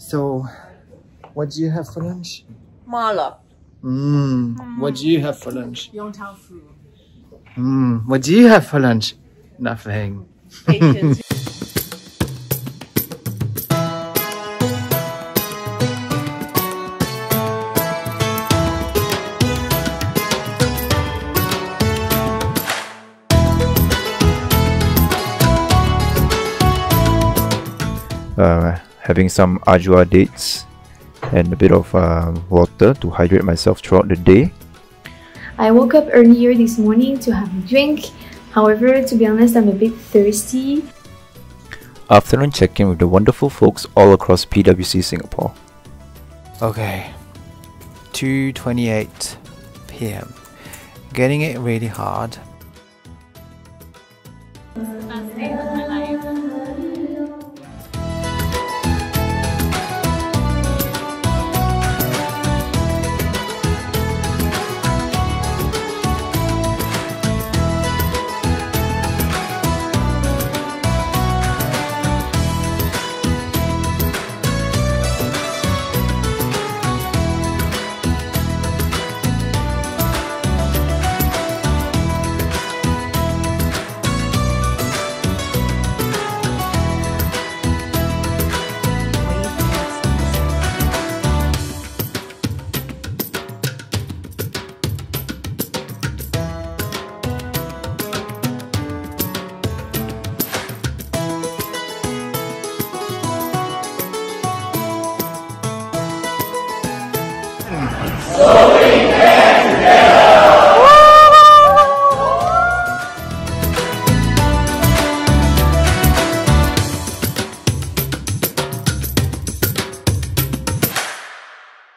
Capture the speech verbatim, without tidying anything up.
So, what do you have for lunch? Mala. Mmm. What do you have for lunch? Yong Tau Fu. Mmm. What do you have for lunch? Nothing. Patience. Uh, having some ajwa dates and a bit of uh, water to hydrate myself throughout the day. I woke up earlier this morning to have a drink. However, to be honest, I'm a bit thirsty. Afternoon check-in with the wonderful folks all across P W C Singapore. Okay. two twenty-eight p m Getting it really hard